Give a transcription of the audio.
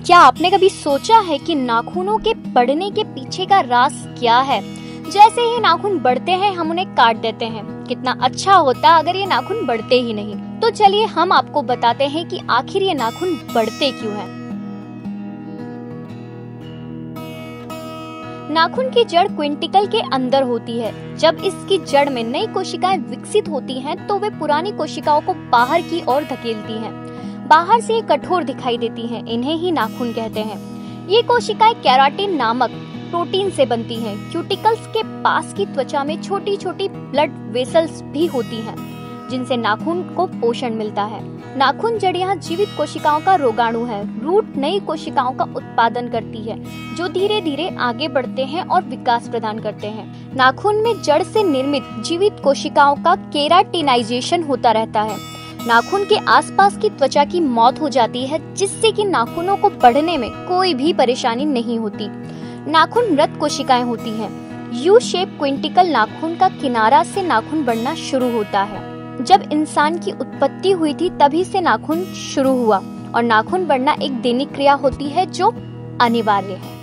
क्या आपने कभी सोचा है कि नाखूनों के बढ़ने के पीछे का राज क्या है? जैसे ही नाखून बढ़ते हैं हम उन्हें काट देते हैं। कितना अच्छा होता अगर ये नाखून बढ़ते ही नहीं। तो चलिए हम आपको बताते हैं कि आखिर ये नाखून बढ़ते क्यों हैं। नाखून की जड़ क्विंटिकल के अंदर होती है। जब इसकी जड़ में नई कोशिकाएं विकसित होती हैं, तो वे पुरानी कोशिकाओं को बाहर की ओर धकेलती हैं। बाहर से ये कठोर दिखाई देती हैं, इन्हें ही नाखून कहते हैं। ये कोशिकाएं केराटिन नामक प्रोटीन से बनती हैं। क्यूटिकल्स के पास की त्वचा में छोटी छोटी ब्लड वेसल्स भी होती हैं, जिनसे नाखून को पोषण मिलता है। नाखून जड़ यहाँ जीवित कोशिकाओं का रोगाणु है। रूट नई कोशिकाओं का उत्पादन करती है, जो धीरे धीरे आगे बढ़ते हैं और विकास प्रदान करते हैं। नाखून में जड़ से निर्मित जीवित कोशिकाओं का केराटिनाइजेशन होता रहता है। नाखून के आसपास की त्वचा की मौत हो जाती है, जिससे कि नाखूनों को बढ़ने में कोई भी परेशानी नहीं होती। नाखून मृत कोशिकाएं होती हैं। यू शेप क्विंटिकल नाखून का किनारा से नाखून बढ़ना शुरू होता है। जब इंसान की उत्पत्ति हुई थी तभी से नाखून शुरू हुआ, और नाखून बढ़ना एक दैनिक क्रिया होती है जो अनिवार्य है।